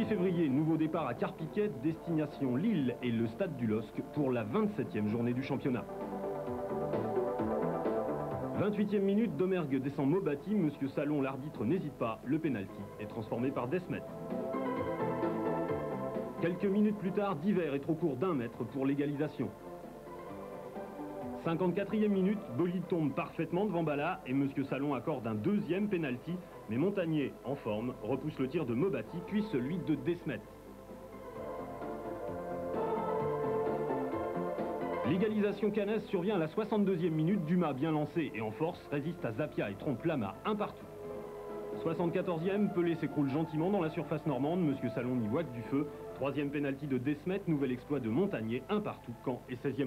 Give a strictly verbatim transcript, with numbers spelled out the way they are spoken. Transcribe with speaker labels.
Speaker 1: février, nouveau départ à Carpiquet, destination Lille et le stade du LOSC pour la vingt-septième journée du championnat. vingt-huitième minute, Domergue descend Mobati, Monsieur Salon, l'arbitre n'hésite pas, le pénalty est transformé par Desmet. Quelques minutes plus tard, Diver est trop court d'un mètre pour l'égalisation. cinquante-quatrième minute, Bolide tombe parfaitement devant Bala et Monsieur Salon accorde un deuxième pénalty, mais Montagnier, en forme, repousse le tir de Mobati puis celui de Desmet. L'égalisation caennaise survient à la soixante-deuxième minute, Dumas bien lancé et en force résiste à Zapia et trompe Lama un partout. soixante-quatorzième, Pelé s'écroule gentiment dans la surface normande, Monsieur Salon n'y voit que du feu. Troisième pénalty de Desmet, nouvel exploit de Montagnier, un partout, Caen et seizième.